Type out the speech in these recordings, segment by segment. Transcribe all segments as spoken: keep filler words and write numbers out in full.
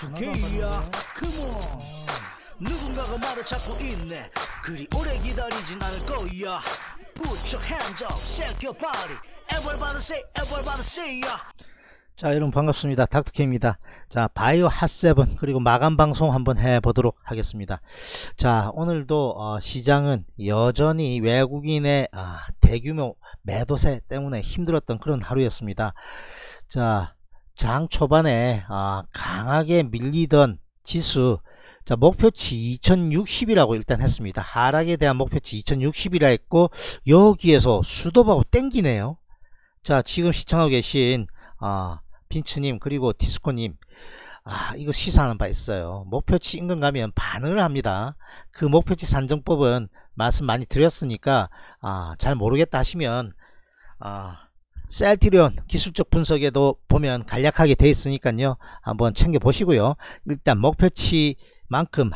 다프케이야 컴온 누군가가 말을 찾고 있네 그리 오래 기다리진 않을 거야 Put your hands up, shake your body Everybody say, everybody say ya. 자, 여러분 반갑습니다. 닥터케입니다. 자, 바이오 핫세븐 그리고 마감 방송 한번 해보도록 하겠습니다. 자, 오늘도 어, 시장은 여전히 외국인의 아, 대규모 매도세 때문에 힘들었던 그런 하루였습니다. 자, 장 초반에 아, 강하게 밀리던 지수, 자, 목표치 이천육십이라고 일단 했습니다. 하락에 대한 목표치 이천육십이라 했고, 여기에서 수도하고 땡기네요. 자, 지금 시청하고 계신 아, 빈츠님 그리고 디스코님, 아, 이거 시사하는 바 있어요. 목표치 인근 가면 반응을 합니다. 그 목표치 산정법은 말씀 많이 드렸으니까 아, 잘 모르겠다 하시면 아, 셀트리온 기술적 분석에도 보면 간략하게 돼 있으니까요, 한번 챙겨 보시고요. 일단 목표치만큼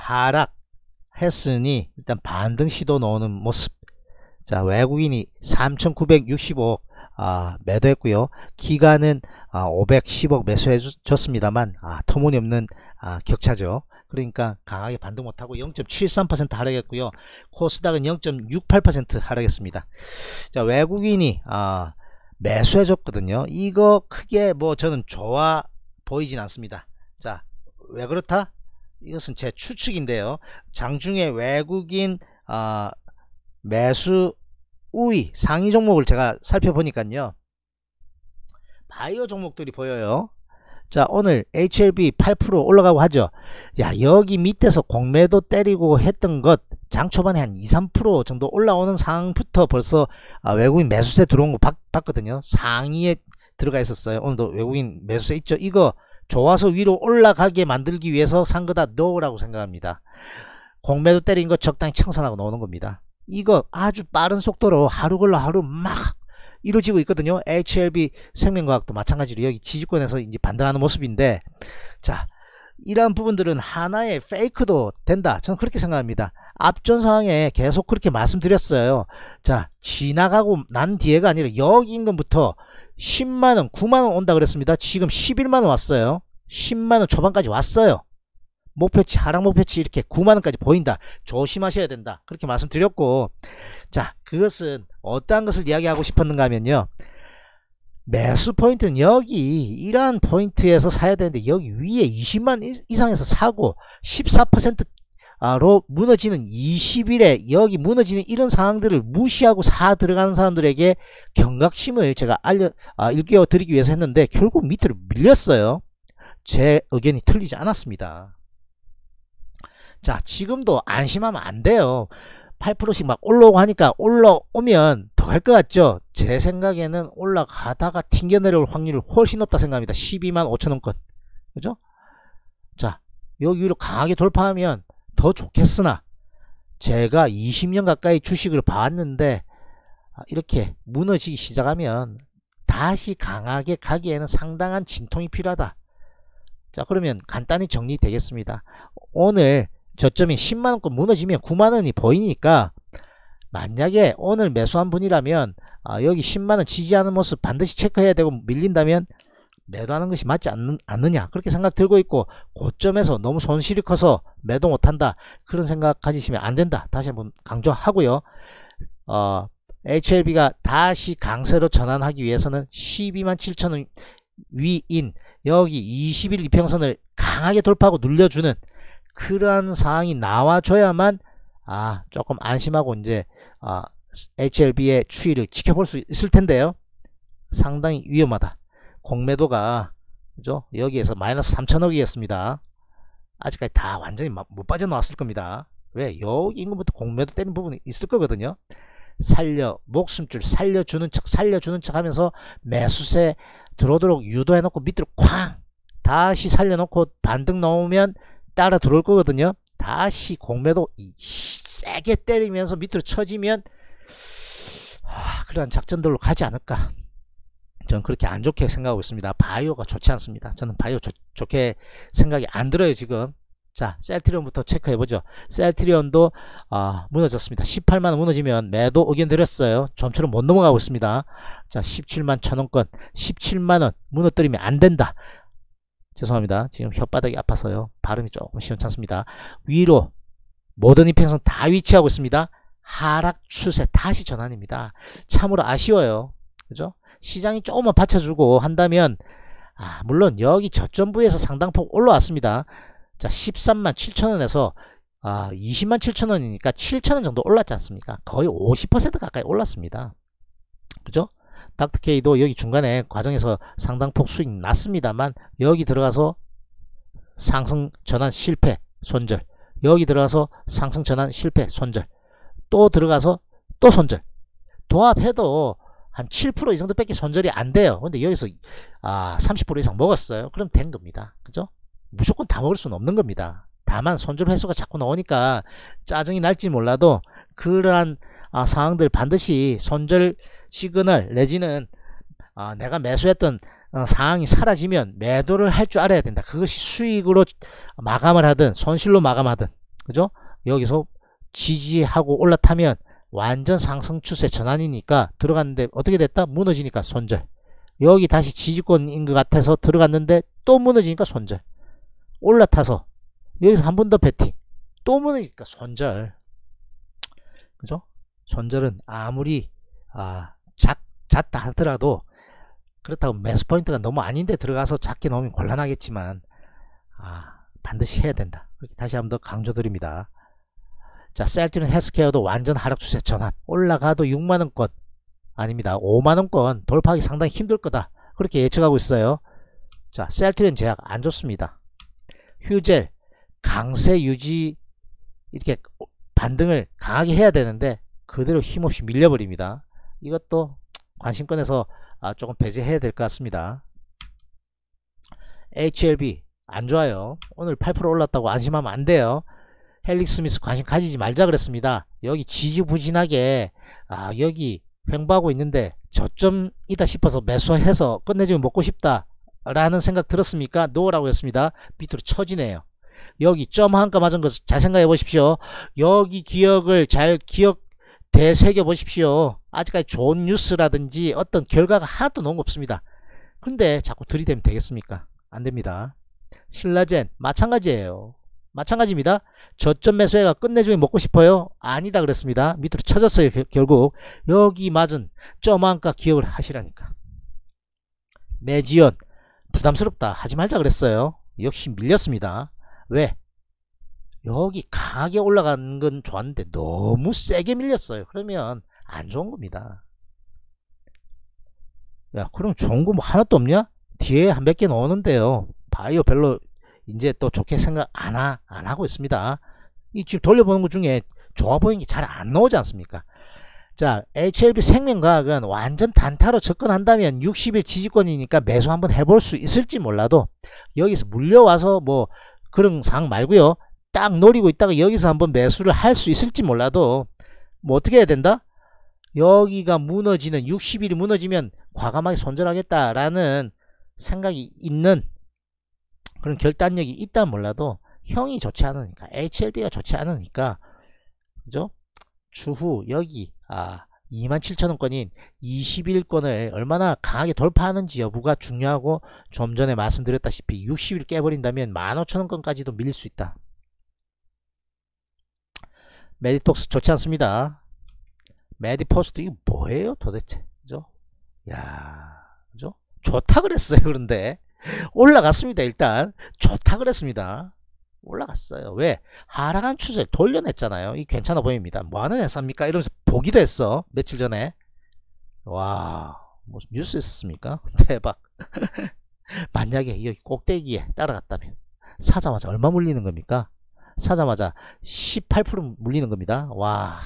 하락했으니 일단 반등 시도 나오는 모습. 자, 외국인이 삼천구백육십억 아, 매도했고요. 기간은 아, 오백십억 매수해 줬습니다만 아, 터무니없는 아, 격차죠. 그러니까 강하게 반등 못하고 영 점 칠삼 퍼센트 하락했고요. 코스닥은 영 점 육팔 퍼센트 하락했습니다. 자, 외국인이 아, 매수해 줬거든요. 이거 크게 뭐 저는 좋아 보이진 않습니다. 자, 왜 그렇다? 이것은 제 추측인데요. 장중에 외국인 아, 매수 우위 상위 종목을 제가 살펴보니까요, 바이오 종목들이 보여요. 자, 오늘 에이치엘비 팔 퍼센트 올라가고 하죠. 야, 여기 밑에서 공매도 때리고 했던 것 장 초반에 한 이, 삼 퍼센트 정도 올라오는 상황부터 벌써 아, 외국인 매수세 들어온 거 봤, 봤거든요. 상위에 들어가 있었어요. 오늘도 외국인 매수세 있죠. 이거 좋아서 위로 올라가게 만들기 위해서 산 거다 넣으라고 생각합니다. 공매도 때린 거 적당히 청산하고 나오는 겁니다. 이거 아주 빠른 속도로 하루 걸러 하루 막 이루어지고 있거든요. 에이치엘비 생명과학도 마찬가지로 여기 지지권에서 이제 반등하는 모습인데, 자, 이러한 부분들은 하나의 페이크도 된다, 저는 그렇게 생각합니다. 앞전 상황에 계속 그렇게 말씀드렸어요. 자, 지나가고 난 뒤에가 아니라 여기 인근부터 십만원 구만원 온다 그랬습니다. 지금 십일만원 왔어요. 십만원 초반까지 왔어요. 목표치, 하락 목표치 이렇게 구만원까지 보인다, 조심하셔야 된다, 그렇게 말씀드렸고, 자, 그것은 어떠한 것을 이야기하고 싶었는가 하면요, 매수 포인트는 여기 이러한 포인트에서 사야 되는데, 여기 위에 이십만 이상에서 사고 십사 퍼센트로 무너지는 이십 일에 여기 무너지는 이런 상황들을 무시하고 사 들어가는 사람들에게 경각심을 제가 알려 아, 일깨워 드리기 위해서 했는데, 결국 밑으로 밀렸어요. 제 의견이 틀리지 않았습니다. 자, 지금도 안심하면 안 돼요. 팔 퍼센트씩 막 올라오고 하니까 올라오면 더 갈 것 같죠? 제 생각에는 올라가다가 튕겨 내려올 확률이 훨씬 높다 생각합니다. 십이만 오천원권. 그죠? 자, 여기 위로 강하게 돌파하면 더 좋겠으나, 제가 이십 년 가까이 주식을 봐왔는데 이렇게 무너지기 시작하면 다시 강하게 가기에는 상당한 진통이 필요하다. 자, 그러면 간단히 정리되겠습니다. 오늘 저점이 십만원권 무너지면 구만원이 보이니까, 만약에 오늘 매수한 분이라면 아, 여기 십만원 지지하는 모습 반드시 체크해야 되고, 밀린다면 매도하는 것이 맞지 않는, 않느냐, 그렇게 생각 들고 있고, 고점에서 너무 손실이 커서 매도 못한다, 그런 생각 가지시면 안 된다, 다시 한번 강조하고요. 어, 에이치엘비가 다시 강세로 전환하기 위해서는 십이만 칠천원 위인 여기 이십 일 이평선을 강하게 돌파하고 눌려주는 그러한 상황이 나와줘야만 아, 조금 안심하고 이제 아, 에이치엘비의 추이를 지켜볼 수 있을 텐데요, 상당히 위험하다. 공매도가 그죠? 여기에서 마이너스 삼천억이었습니다. 아직까지 다 완전히 못 빠져나왔을 겁니다. 왜? 여기 인근부터 공매도 때린 부분이 있을 거거든요. 살려, 목숨줄 살려주는 척 살려주는 척 하면서 매수세 들어오도록 유도해 놓고 밑으로 쾅 다시 살려놓고 반등 나오면 따라 들어올 거거든요. 다시 공매도 세게 때리면서 밑으로 쳐지면 아, 그런 작전들로 가지 않을까, 저는 그렇게 안 좋게 생각하고 있습니다. 바이오가 좋지 않습니다. 저는 바이오 조, 좋게 생각이 안 들어요 지금. 자, 셀트리온부터 체크해보죠. 셀트리온도 아, 무너졌습니다. 십팔만원 무너지면 매도 의견 드렸어요. 좀처럼 못 넘어가고 있습니다. 자, 십칠만 천원권 십칠만원 무너뜨리면 안된다. 죄송합니다. 지금 혓바닥이 아파서요. 발음이 조금 시원찮습니다. 위로 모든 이평선 다 위치하고 있습니다. 하락 추세 다시 전환입니다. 참으로 아쉬워요. 그죠? 시장이 조금만 받쳐주고 한다면 아, 물론 여기 저점 부에서 상당폭 올라왔습니다. 자, 십삼만 칠천원에서 아, 이십만 칠천원이니까 칠천원 정도 올랐지 않습니까? 거의 오십 퍼센트 가까이 올랐습니다. 그죠? 닥터케이도 여기 중간에 과정에서 상당폭 수익 났습니다만 여기 들어가서 상승 전환 실패 손절, 여기 들어가서 상승 전환 실패 손절, 또 들어가서 또 손절, 도합해도 한 칠 퍼센트 이 정도 밖에 손절이 안 돼요. 근데 여기서 아, 삼십 퍼센트 이상 먹었어요. 그럼 된 겁니다. 그죠? 무조건 다 먹을 수는 없는 겁니다. 다만 손절 횟수가 자꾸 나오니까 짜증이 날지 몰라도 그러한 아, 상황들 반드시 손절 시그널 내지는 아, 내가 매수했던 어, 상황이 사라지면 매도를 할 줄 알아야 된다. 그것이 수익으로 마감을 하든 손실로 마감하든, 그죠? 여기서 지지하고 올라타면 완전 상승 추세 전환이니까 들어갔는데 어떻게 됐다? 무너지니까 손절. 여기 다시 지지권인 것 같아서 들어갔는데 또 무너지니까 손절. 올라타서 여기서 한 번 더 베팅, 또 무너지니까 손절. 그죠? 손절은 아무리 아, 작, 잦다 하더라도 그렇다고 매수 포인트가 너무 아닌데 들어가서 작게 넣으면 곤란하겠지만 아, 반드시 해야 된다. 그렇게 다시 한번 더 강조드립니다. 자, 셀트리온 헬스케어도 완전 하락 추세 전환. 올라가도 육만원권 아닙니다. 오만원권 돌파하기 상당히 힘들 거다. 그렇게 예측하고 있어요. 자, 셀트리온 제약 안 좋습니다. 휴젤 강세 유지 이렇게 반등을 강하게 해야 되는데 그대로 힘없이 밀려버립니다. 이것도 관심권에서 아, 조금 배제해야 될 것 같습니다. 에이치엘비 안 좋아요. 오늘 팔 퍼센트 올랐다고 안심하면 안 돼요. 헬릭스미스 관심 가지지 말자 그랬습니다. 여기 지지부진하게 아, 여기 횡보하고 있는데 저점이다 싶어서 매수해서 끝내주면 먹고 싶다 라는 생각 들었습니까? 노라고 했습니다. 밑으로 처지네요. 여기 점 한가 맞은 거 잘 생각해 보십시오. 여기 기억을 잘 기억 되새겨 보십시오. 아직까지 좋은 뉴스라든지 어떤 결과가 하나도 나온 거 없습니다. 근데 자꾸 들이대면 되겠습니까? 안 됩니다. 신라젠 마찬가지예요. 마찬가지입니다. 저점 매수해가 끝내주면 먹고 싶어요? 아니다 그랬습니다. 밑으로 쳐졌어요. 겨, 결국 여기 맞은 점 한가 기억을 하시라니까. 매지연 부담스럽다 하지 말자 그랬어요. 역시 밀렸습니다. 왜? 여기 강하게 올라가는 건 좋았는데 너무 세게 밀렸어요. 그러면 안 좋은 겁니다. 야, 그럼 좋은 거 뭐 하나도 없냐? 뒤에 한 몇 개 나오는데요. 바이오 별로 이제 또 좋게 생각 안, 하, 안 하고 있습니다. 이 지금 돌려보는 것 중에 좋아 보이는 게 잘 안 나오지 않습니까? 자, 에이치엘비 생명과학은 완전 단타로 접근한다면 육십 일 지지권이니까 매수 한번 해볼 수 있을지 몰라도 여기서 물려와서 뭐 그런 상 말고요. 딱 노리고 있다가 여기서 한번 매수를 할 수 있을지 몰라도 뭐 어떻게 해야 된다? 여기가 무너지는 육십 일이 무너지면 과감하게 손절하겠다라는 생각이 있는 그런 결단력이 있다 몰라도 형이 좋지 않으니까 에이치엘비가 좋지 않으니까 그죠? 추후 여기 아 이만 칠천원권인 이십 일권을 얼마나 강하게 돌파하는지 여부가 중요하고 좀 전에 말씀드렸다시피 육십 일 깨버린다면 만 오천원권까지도 밀릴 수 있다. 메디톡스 좋지 않습니다. 메디포스트 이거 뭐예요 도대체? 그죠? 야, 그죠? 좋다 그랬어요. 그런데 올라갔습니다. 일단 좋다 그랬습니다. 올라갔어요. 왜? 하락한 추세를 돌려냈잖아요. 이 괜찮아 보입니다. 뭐하는 회사입니까? 이러면서 보기도 했어. 며칠 전에. 와, 뭐 뉴스 있었습니까? 대박. 만약에 여기 꼭대기에 따라갔다면 사자마자 얼마 물리는 겁니까? 사자마자 십팔 퍼센트 물리는 겁니다. 와,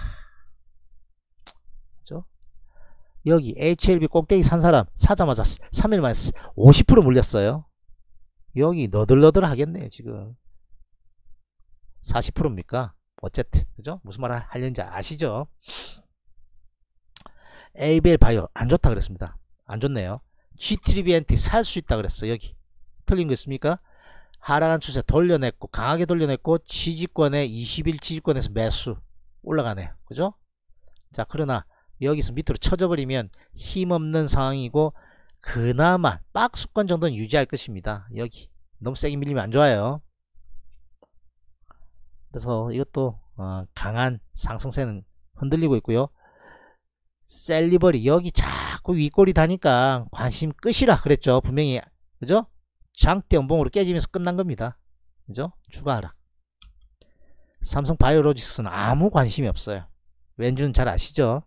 그죠? 여기 에이치엘비 꼭대기 산 사람 사자마자 삼 일 만에 오십 퍼센트 물렸어요. 여기 너덜너덜 하겠네요. 지금 사십 퍼센트입니까? 어쨌든 그죠? 무슨 말 하려는지 아시죠? 에이비엘 바이오 안 좋다 그랬습니다. 안 좋네요. 지티비엔티 살 수 있다 그랬어. 여기 틀린 거 있습니까? 하락한 추세 돌려냈고 강하게 돌려냈고 지지권에 이십 일 지지권에서 매수 올라가네요. 그죠? 자, 그러나 여기서 밑으로 쳐져 버리면 힘없는 상황이고 그나마 박스권 정도는 유지할 것입니다. 여기 너무 세게 밀리면 안 좋아요. 그래서 이것도 어, 강한 상승세는 흔들리고 있고요. 셀리버리 여기 자꾸 윗골이 다니까 관심 끝이라 그랬죠. 분명히. 그죠? 장대 연봉으로 깨지면서 끝난 겁니다. 그죠? 추가 하락. 삼성 바이오로직스는 아무 관심이 없어요. 왠지는 잘 아시죠?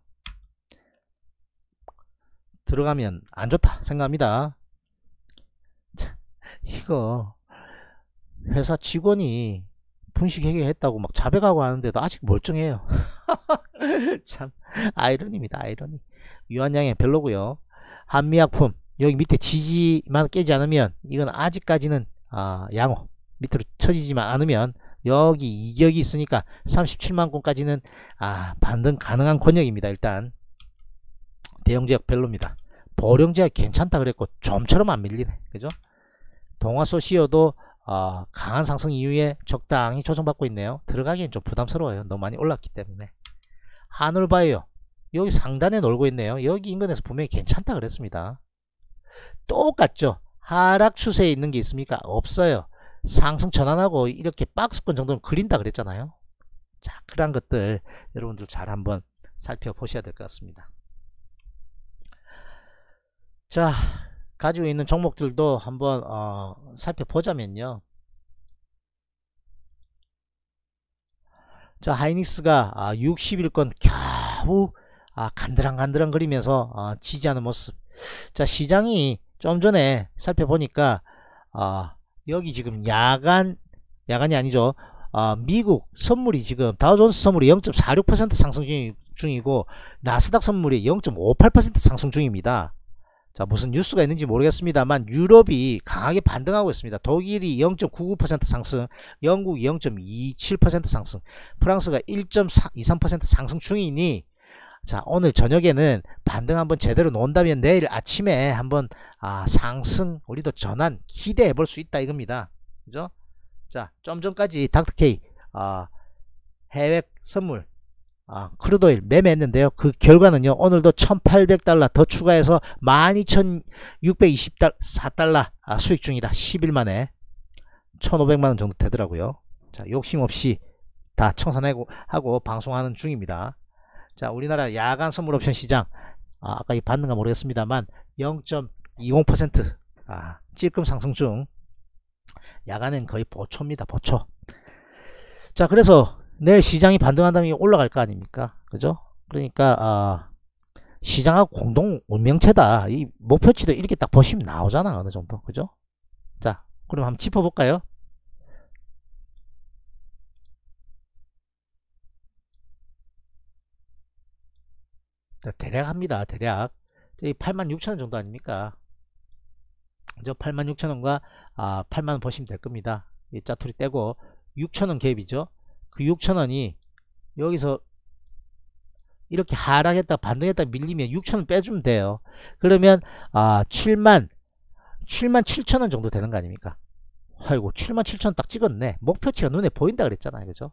들어가면 안 좋다 생각합니다. 자, 이거 회사 직원이 분식 회계했다고 막 자백하고 하는데도 아직 멀쩡해요. 참 아이러니입니다. 아이러니. 유한양의 별로고요. 한미약품 여기 밑에 지지만 깨지 않으면 이건 아직까지는 아, 양호 밑으로 쳐지지만 않으면 여기 이격이 있으니까 삼십칠만 권까지는 아, 반등 가능한 권역입니다. 일단 대형제약 별로입니다. 보령제약 괜찮다 그랬고 좀처럼 안 밀리네. 그죠? 동아소시오도 어, 강한 상승 이후에 적당히 조정받고 있네요. 들어가기엔 좀 부담스러워요. 너무 많이 올랐기 때문에. 한울바이오 여기 상단에 놀고 있네요. 여기 인근에서 분명히 괜찮다 그랬습니다. 똑같죠. 하락 추세에 있는 게 있습니까? 없어요. 상승 전환하고 이렇게 박스권 정도는 그린다 그랬잖아요. 자, 그런 것들 여러분들 잘 한번 살펴보셔야 될 것 같습니다. 자, 가지고 있는 종목들도 한번 어, 살펴보자면요. 자, 하이닉스가 아, 육십 일권 겨우 아, 간드랑간드랑 거리면서 어, 지지하는 모습. 자, 시장이 좀 전에 살펴보니까 어, 여기 지금 야간 야간이 아니죠. 어, 미국 선물이 지금 다우존스 선물이 영 점 사육 퍼센트 상승 중이고 나스닥 선물이 영 점 오팔 퍼센트 상승 중입니다. 자, 무슨 뉴스가 있는지 모르겠습니다만 유럽이 강하게 반등하고 있습니다. 독일이 영 점 구구 퍼센트 상승, 영국이 영 점 이칠 퍼센트 상승, 프랑스가 일 점 이삼 퍼센트 상승 중이니 자, 오늘 저녁에는 반등 한번 제대로 놓은다면 내일 아침에 한번 아, 상승 우리도 전환 기대해 볼 수 있다 이겁니다. 그죠? 자, 좀 전까지 닥터케이 아, 해외 선물 아, 크루드오일 매매했는데요. 그 결과는요. 오늘도 천팔백 달러 더 추가해서 만 이천육백이십사 달러 아, 수익 중이다. 십 일 만에 천오백만 원 정도 되더라고요. 자, 욕심 없이 다 청산하고 하고 방송하는 중입니다. 자, 우리나라 야간 선물 옵션 시장 아, 아까 이 봤는가 모르겠습니다만 영 점 이공 퍼센트 아, 찔끔 상승 중. 야간은 거의 보초입니다. 보초. 자, 그래서 내일 시장이 반등한다면 올라갈 거 아닙니까? 그죠? 그러니까 아, 시장하고 공동 운명체다. 이 목표치도 이렇게 딱 보시면 나오잖아. 어느 정도. 그죠? 자, 그럼 한번 짚어볼까요? 대략 합니다. 대략 팔만 육천 원 정도 아닙니까? 저 팔만 육천 원과 아, 팔만 원 보시면 될 겁니다. 이 짜투리 떼고 육천 원 갭이죠. 그 육천 원이 여기서 이렇게 하락했다 반등했다 밀리면 육천 원 빼주면 돼요. 그러면 아, 칠만 칠만 칠천 원 정도 되는 거 아닙니까? 아이고 칠만 칠천 원 딱 찍었네. 목표치가 눈에 보인다 그랬잖아요. 그죠?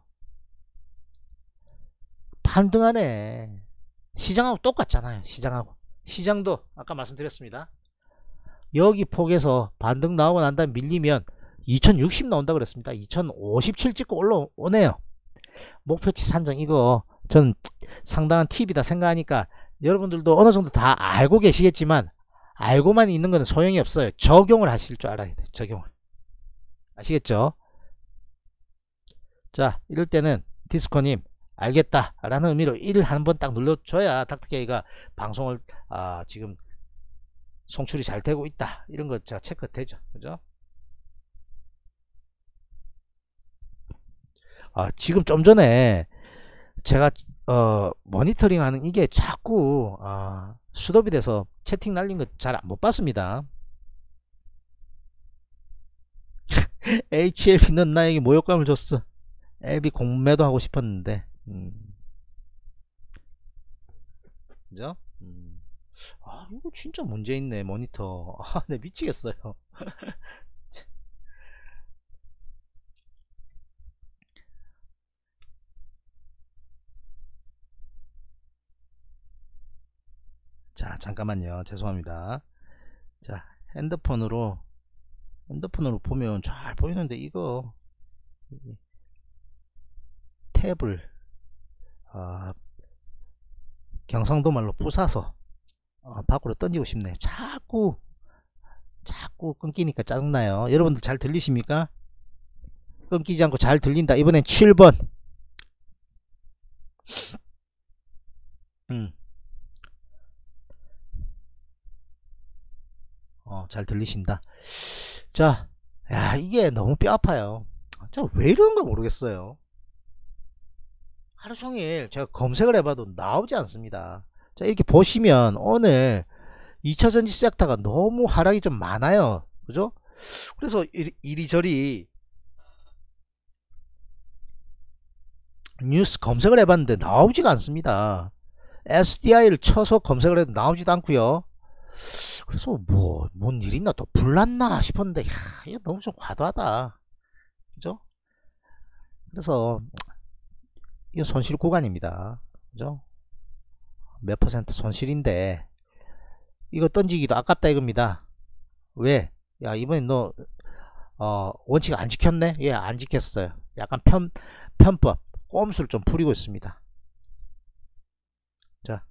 반등하네. 시장하고 똑같잖아요. 시장하고. 시장도 아까 말씀드렸습니다. 여기 폭에서 반등 나오고 난 다음에 밀리면 이천육십 나온다 그랬습니다. 이천오십칠 찍고 올라오네요. 목표치 산정 이거 전 상당한 팁이다 생각하니까 여러분들도 어느 정도 다 알고 계시겠지만 알고만 있는 거는 소용이 없어요. 적용을 하실 줄 알아야 돼요. 적용을. 아시겠죠? 자, 이럴 때는 디스코님 알겠다 라는 의미로 일 한번 딱 눌러줘야 닥터케이가 방송을 아, 지금 송출이 잘 되고 있다 이런 거 제가 체크 되죠. 그죠? 아, 지금 좀 전에 제가 어, 모니터링 하는 이게 자꾸 아, 수도비 돼서 채팅 날린 거 잘 못 봤습니다. 에이치엘피 넌 나에게 모욕감을 줬어. 엘비 공매도 하고 싶었는데 음. 그죠? 음. 아, 이거 진짜 문제 있네 모니터. 아, 네 미치겠어요. 자, 잠깐만요. 죄송합니다. 자, 핸드폰으로 핸드폰으로 보면 잘 보이는데 이거 탭을 아, 경상도 말로 부사서 어, 밖으로 던지고 싶네. 자꾸 자꾸 끊기니까 짜증나요. 여러분들 잘 들리십니까? 끊기지 않고 잘 들린다. 이번엔 칠 번. 음. 어, 잘 들리신다. 자, 야, 이게 너무 뼈 아파요. 저 왜 이러는가 모르겠어요. 하루 종일 제가 검색을 해봐도 나오지 않습니다. 자, 이렇게 보시면 오늘 이차전지 섹터가 너무 하락이 좀 많아요. 그죠? 그래서 이리, 이리저리 뉴스 검색을 해봤는데 나오지가 않습니다. 에스디아이를 쳐서 검색을 해도 나오지도 않고요. 그래서 뭐 뭔 일 있나 또 불났나 싶었는데 야, 이거 너무 좀 과도하다. 그죠? 그래서 이거 손실 구간입니다. 그죠? 몇 퍼센트 손실인데 이거 던지기도 아깝다 이겁니다. 왜? 야, 이번엔 너 어, 원칙 안 지켰네? 예, 안 지켰어요. 약간 편, 편법 꼼수를 좀 부리고 있습니다. 자,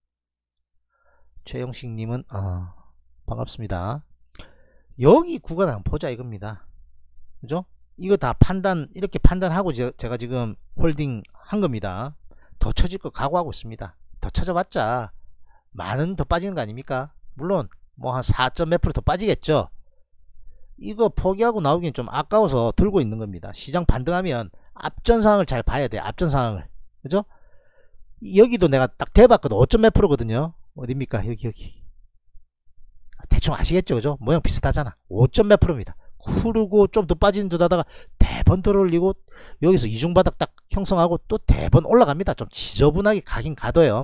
최영식님은 어, 반갑습니다. 여기 구간 한번 보자 이겁니다. 그죠? 이거 다 판단 이렇게 판단하고 제, 제가 지금 홀딩 한 겁니다. 더 쳐질 거 각오하고 있습니다. 더 쳐져봤자 많은 더 빠지는 거 아닙니까? 물론 뭐 한 사 점 몇 프로 더 빠지겠죠. 이거 포기하고 나오기엔 좀 아까워서 들고 있는 겁니다. 시장 반등하면 앞전 상황을 잘 봐야 돼요. 앞전 상황을. 그죠? 여기도 내가 딱 대봤거든. 오 점 몇 프로거든요. 어딥니까? 여기 여기. 대충 아시겠죠? 그죠? 모양 비슷하잖아. 오 점 몇 프로입니다. 흐르고 좀 더 빠지는 듯 하다가 대번 들어올리고 여기서 이중바닥 딱 형성하고 또 대번 올라갑니다. 좀 지저분하게 가긴 가도요.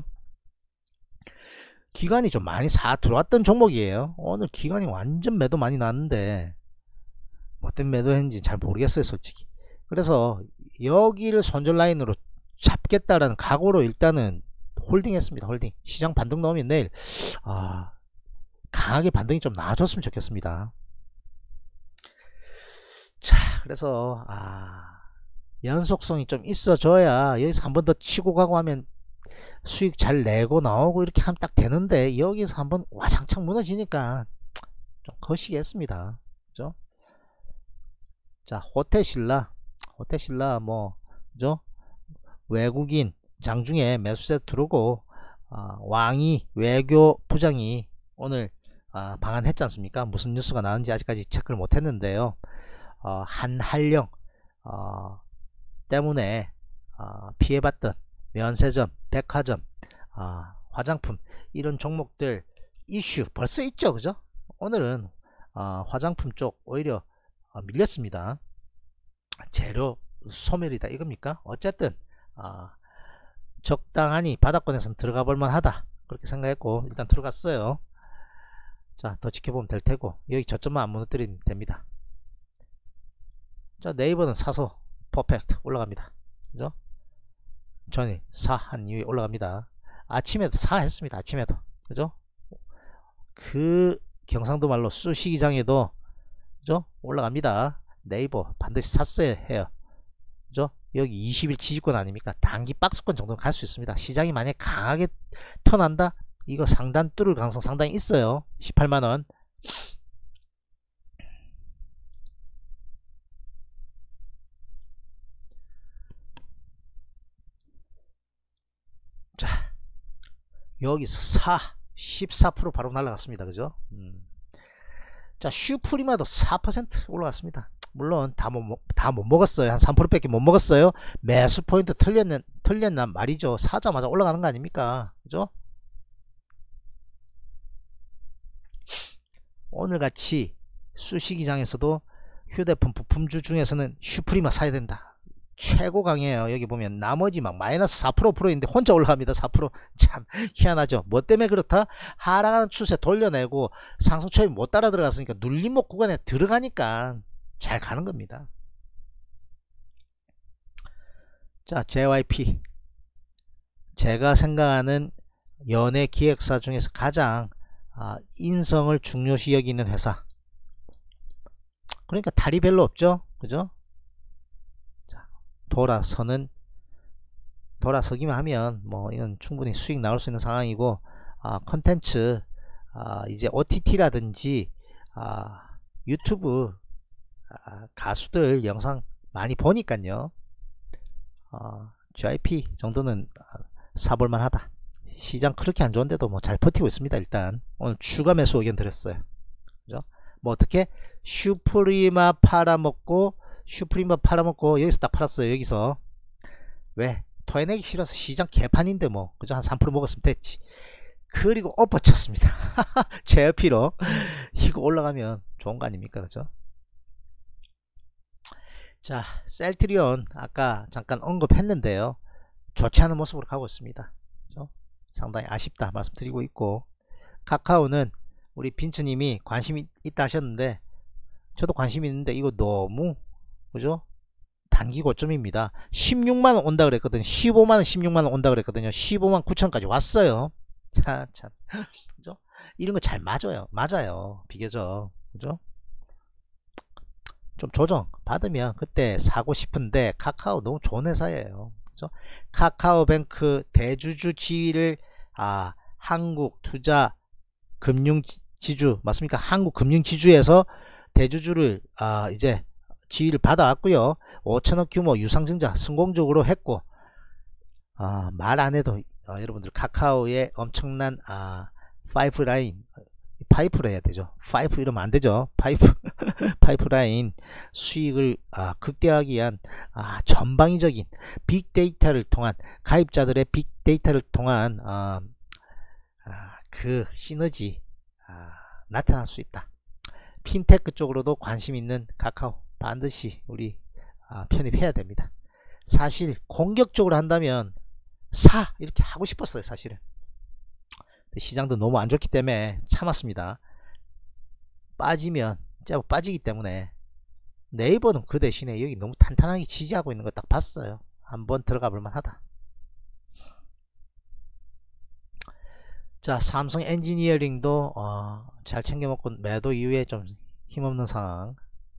기간이 좀 많이 사 들어왔던 종목이에요. 오늘 기간이 완전 매도 많이 났는데 뭐 때문에 매도했는지 잘 모르겠어요 솔직히. 그래서 여기를 손절 라인으로 잡겠다라는 각오로 일단은 홀딩 했습니다. 홀딩. 시장 반등 나오면 내일 아, 강하게 반등이 좀 나와줬으면 좋겠습니다. 자, 그래서 아, 연속성이 좀 있어줘야 여기서 한 번 더 치고 가고 하면 수익 잘 내고 나오고 이렇게 하면 딱 되는데 여기서 한번 와장창 무너지니까 좀 거시기했습니다. 그죠? 자, 호텔신라 호텔신라 뭐 그죠? 외국인 장중에 매수세 들어오고 어, 왕이 외교 부장이 오늘 어, 방한했지 않습니까? 무슨 뉴스가 나왔는지 아직까지 체크를 못했는데요. 어, 한한령 어, 때문에 어, 피해봤던 면세점, 백화점, 어, 화장품 이런 종목들 이슈 벌써 있죠, 그죠? 오늘은 어, 화장품 쪽 오히려 어, 밀렸습니다. 재료 소멸이다 이겁니까? 어쨌든 어, 적당하니 바닥권에서는 들어가 볼만 하다 그렇게 생각했고 일단 들어갔어요. 자, 더 지켜보면 될 테고 여기 저점만 안 무너뜨리면 됩니다. 자, 네이버는 사서 퍼펙트 올라갑니다. 그죠? 전에 사 한 이후에 올라갑니다. 아침에도 사 했습니다. 아침에도. 그죠? 그 경상도 말로 수시기장에도 그죠? 올라갑니다. 네이버 반드시 샀어야 해요. 그죠? 여기 이십 일 지지권 아닙니까? 단기 박스권 정도는 갈 수 있습니다. 시장이 만약에 강하게 턴한다? 이거 상단 뚫을 가능성 상당히 있어요. 십팔만 원. 자, 여기서 사, 십사 퍼센트 바로 날라갔습니다. 그죠? 음. 자, 슈프리마도 사 퍼센트 올라갔습니다. 물론 다 못 다 못 먹었어요. 한 삼 퍼센트 밖에 못 먹었어요. 매수 포인트 틀렸는 틀렸난 말이죠. 사자마자 올라가는 거 아닙니까? 그죠? 오늘같이 수시기장에서도 휴대폰 부품주 중에서는 슈프리마 사야 된다. 최고 강해요. 여기 보면 나머지 막 마이너스 사 퍼센트 인데 혼자 올라갑니다. 사 퍼센트. 참 희한하죠. 뭐 때문에 그렇다? 하락하는 추세 돌려내고 상승 초입 못 따라 들어갔으니까 눌림목 구간에 들어가니까 잘 가는 겁니다. 자, 제이와이피 제가 생각하는 연예 기획사 중에서 가장 아, 인성을 중요시 여기는 회사. 그러니까 탈이 별로 없죠. 그죠? 자, 돌아서는 돌아서기만 하면 뭐 이건 충분히 수익 나올 수 있는 상황이고, 아, 컨텐츠 아, 이제 오티티라든지 아, 유튜브 아, 가수들 영상 많이 보니까요, 어, 지아이피 정도는 사볼만 하다. 시장 그렇게 안 좋은데도 뭐 잘 버티고 있습니다. 일단 오늘 추가 매수 의견 드렸어요. 그죠? 뭐 어떻게 슈프리마 팔아먹고 슈프리마 팔아먹고 여기서 딱 팔았어요. 여기서 왜? 토해내기 싫어서 시장 개판인데 뭐 그죠? 한 삼 퍼센트 먹었으면 됐지. 그리고 엎어쳤습니다. 제어피로 이거 올라가면 좋은 거 아닙니까? 그죠? 자, 셀트리온 아까 잠깐 언급했는데요, 좋지 않은 모습으로 가고 있습니다. 그죠? 상당히 아쉽다 말씀드리고 있고, 카카오는 우리 빈츠님이 관심이 있다 하셨는데 저도 관심이 있는데 이거 너무 그죠? 단기 고점입니다. 십육만원 온다 그랬거든요. 십오만원 십육만원 온다 그랬거든요. 십오만 구천까지 왔어요. 자, 참 그죠? 이런 거 잘 맞아요. 맞아요. 비교적 그죠? 좀 조정 받으면 그때 사고 싶은데, 카카오 너무 좋은 회사예요. 그죠? 카카오뱅크 대주주 지위를 아, 한국투자금융지주 맞습니까? 한국금융지주에서 대주주를 아, 이제 지위를 받아왔고요. 오천억 규모 유상증자 성공적으로 했고, 아, 말 안해도 아, 여러분들 카카오의 엄청난 아, 파이프라인, 파이프로 해야 되죠. 파이프 이러면 안 되죠. 파이프 파이프라인 수익을 아, 극대화하기 위한 아, 전방위적인 빅데이터를 통한, 가입자들의 빅데이터를 통한 아, 아, 그 시너지 아, 나타날 수 있다. 핀테크 쪽으로도 관심 있는 카카오 반드시 우리 아, 편입해야 됩니다. 사실 공격적으로 한다면 사 이렇게 하고 싶었어요. 사실은 시장도 너무 안 좋기 때문에 참았습니다. 빠지면 짜고 빠지기 때문에. 네이버는 그 대신에 여기 너무 탄탄하게 지지하고 있는 거 딱 봤어요. 한번 들어가 볼만 하다. 자, 삼성 엔지니어링도 어, 잘 챙겨 먹고 매도 이후에 좀 힘없는 상황.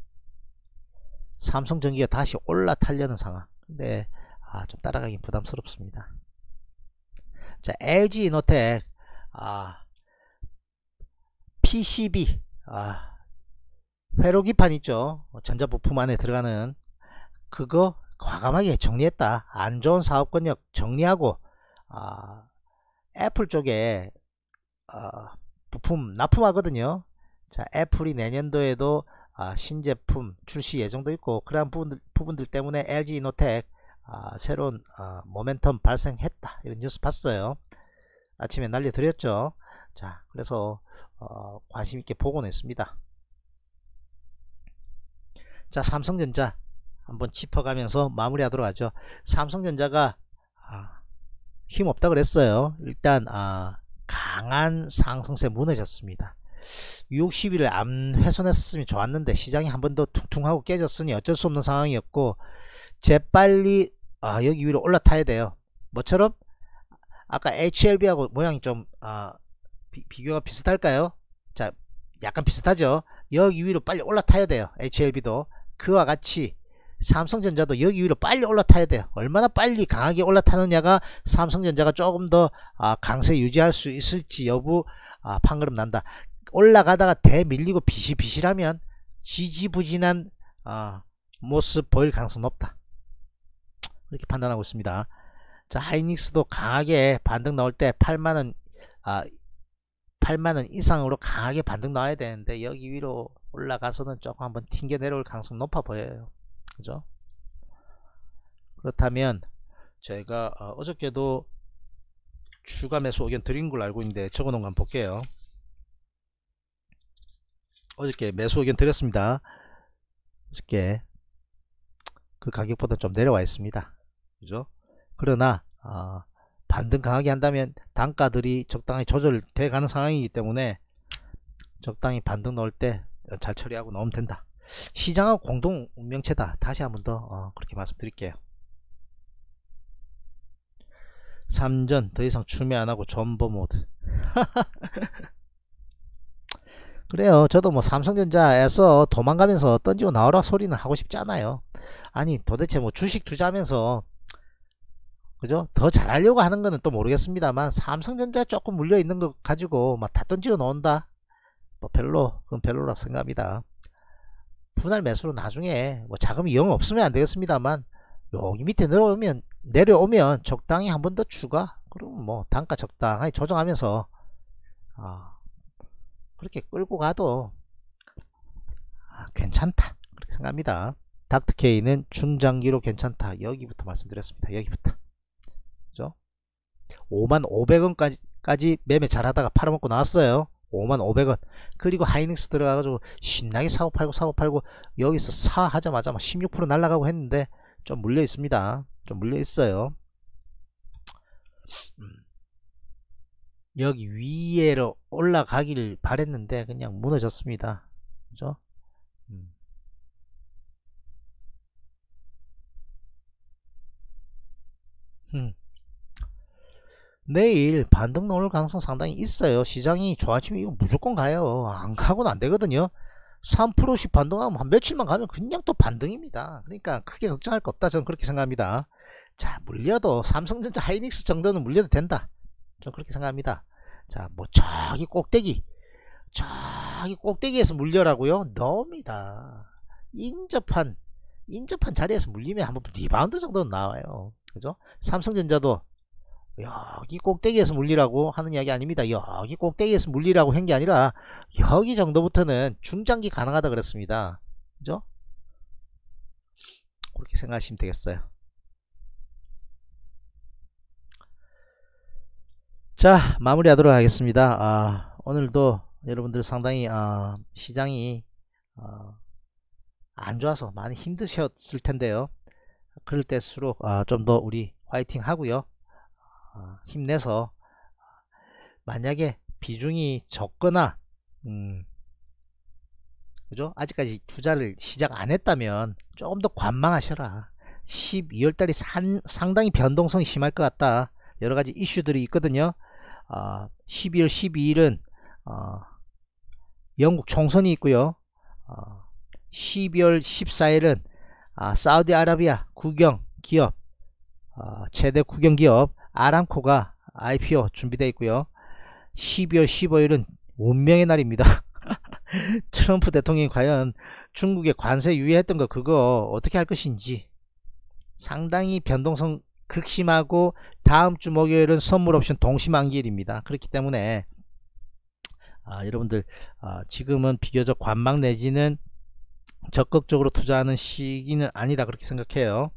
삼성전기가 다시 올라타려는 상황. 근데 아, 좀 따라가긴 부담스럽습니다. 자, 엘지이노텍 아, 피시비 아, 회로기판 있죠. 전자부품 안에 들어가는 그거 과감하게 정리했다. 안 좋은 사업권역 정리하고 아, 애플 쪽에 아, 부품 납품하거든요. 자, 애플이 내년도에도 아, 신제품 출시 예정도 있고, 그러한 부분들, 부분들 때문에 엘지이노텍 아, 새로운 아, 모멘텀 발생했다. 이런 뉴스 봤어요. 아침에 날려드렸죠. 자, 그래서 어, 관심있게 보고는 있습니다. 자, 삼성전자 한번 짚어가면서 마무리하도록 하죠. 삼성전자가 아, 힘없다 그랬어요. 일단 아, 강한 상승세 무너졌습니다. 육십 일을 안 훼손했으면 좋았는데 시장이 한 번 더 퉁퉁하고 깨졌으니 어쩔 수 없는 상황이었고, 재빨리 아, 여기 위로 올라타야 돼요. 뭐처럼? 아까 에이치엘비하고 모양이 좀 아, 비, 비교가 비슷할까요? 자, 약간 비슷하죠. 여기 위로 빨리 올라타야 돼요. 에이치엘비도 그와 같이 삼성전자도 여기 위로 빨리 올라타야 돼요. 얼마나 빨리 강하게 올라타느냐가 삼성전자가 조금 더 아, 강세 유지할 수 있을지 여부 아, 판가름 난다. 올라가다가 대밀리고 비실비실하면 지지부진한 아, 모습 보일 가능성 높다. 이렇게 판단하고 있습니다. 자, 하이닉스도 강하게 반등 나올 때 팔만원 아, 팔만원 이상으로 강하게 반등 나와야 되는데 여기 위로 올라가서는 조금 한번 튕겨 내려올 가능성 높아 보여요. 그죠? 그렇다면 제가 어, 어저께도 추가 매수 의견 드린 걸로 알고 있는데 적어 놓은 거 한번 볼게요. 어저께 매수 의견 드렸습니다. 어저께 그 가격보다 좀 내려와 있습니다. 그죠? 그러나 어, 반등 강하게 한다면 단가들이 적당히 조절돼 가는 상황이기 때문에 적당히 반등 넣을 때 잘 처리하고 넣으면 된다. 시장하고 공동 운명체다. 다시 한번 더 어, 그렇게 말씀드릴게요. 삼전 더 이상 추매 안하고 존버 모드. 그래요. 저도 뭐 삼성전자에서 도망가면서 던지고 나오라 소리는 하고 싶지 않아요. 아니 도대체 뭐 주식 투자하면서 그죠? 더 잘하려고 하는 거는 또 모르겠습니다만 삼성전자 조금 물려있는 거 가지고 막 다 던지고 나온다? 뭐 별로, 그건 별로라고 생각합니다. 분할 매수로 나중에 뭐 자금이 영 없으면 안 되겠습니다만 여기 밑에 내려오면 내려오면 적당히 한 번 더 추가, 그럼 뭐 단가 적당히 조정하면서 아, 그렇게 끌고 가도 아, 괜찮다 그렇게 생각합니다. 닥터케이는 중장기로 괜찮다. 여기부터 말씀드렸습니다. 여기부터 그죠? 오만 오백 원까지 까지 매매 잘하다가 팔아먹고 나왔어요. 오만 오백 원. 그리고 하이닉스 들어가가지고 신나게 사고 팔고 사고 팔고 여기서 사 하자마자 막 십육 퍼센트 날라가고 했는데 좀 물려 있습니다. 좀 물려 있어요. 음. 여기 위에로 올라가길 바랬는데 그냥 무너졌습니다. 그죠? 음. 음. 내일 반등 나올 가능성 상당히 있어요. 시장이 좋아지면 이거 무조건 가요. 안 가고는 안 되거든요. 삼 퍼센트씩 반등하면 한 며칠만 가면 그냥 또 반등입니다. 그러니까 크게 걱정할 거 없다. 저는 그렇게 생각합니다. 자, 물려도 삼성전자 하이닉스 정도는 물려도 된다. 저는 그렇게 생각합니다. 자, 뭐 저기 꼭대기 저기 꼭대기에서 물려라고요? 너입니다. 인접한 인접한 자리에서 물리면 한번 리바운드 정도는 나와요. 그죠? 삼성전자도 여기 꼭대기에서 물리라고 하는 이야기 아닙니다. 여기 꼭대기에서 물리라고 한 게 아니라 여기 정도부터는 중장기 가능하다 그랬습니다. 그죠? 그렇게 생각하시면 되겠어요. 자, 마무리하도록 하겠습니다. 아, 오늘도 여러분들 상당히 아, 시장이 아, 안 좋아서 많이 힘드셨을 텐데요. 그럴 때일수록 아, 좀 더 우리 화이팅 하고요. 아, 힘내서 만약에 비중이 적거나 음, 그죠? 아직까지 투자를 시작 안 했다면 조금 더 관망하셔라. 십이월 달이 산, 상당히 변동성이 심할 것 같다. 여러 가지 이슈들이 있거든요. 어, 십이월 십이일은 어, 영국 총선이 있고요. 어, 십이월 십사일은 아, 사우디아라비아 국영 기업 어, 최대 국영 기업 아람코가 아이피오 준비되어 있고요. 십이월 십오일은 운명의 날입니다. 트럼프 대통령이 과연 중국에 관세 유예했던 거 그거 어떻게 할 것인지 상당히 변동성 극심하고 다음 주 목요일은 선물 옵션 동시만기일입니다. 그렇기 때문에 아, 여러분들 아, 지금은 비교적 관망 내지는 적극적으로 투자하는 시기는 아니다 그렇게 생각해요.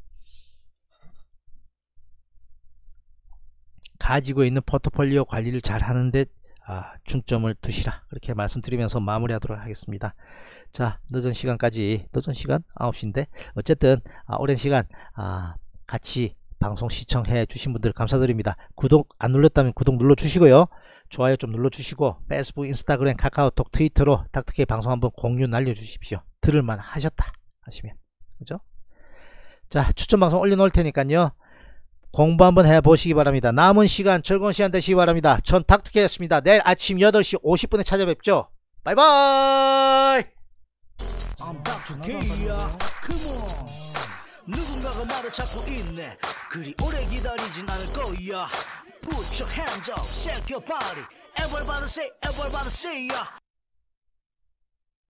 가지고 있는 포트폴리오 관리를 잘 하는데 아, 중점을 두시라 그렇게 말씀드리면서 마무리하도록 하겠습니다. 자, 늦은 시간까지 늦은 시간 아홉 시인데 어쨌든 아, 오랜 시간 아, 같이 방송 시청해 주신 분들 감사드립니다. 구독 안 눌렀다면 구독 눌러 주시고요. 좋아요 좀 눌러 주시고 페이스북, 인스타그램, 카카오톡, 트위터로 닥터케이 방송 한번 공유 날려 주십시오. 들을만 하셨다 하시면 그죠? 자, 추천 방송 올려 놓을 테니까요. 공부 한번 해 보시기 바랍니다. 남은 시간 즐거운 시간 되시기 바랍니다. 전 닥터케이였습니다. 내일 아침 여덟 시 오십 분에 찾아뵙죠. 바이바이. I'm 닥터케이야. Come on. 누군가가 말을 찾고 있네. 그리 오래 기다리진 않을 거야. Put your hands up, shake your body. Everybody say, everybody say, yeah.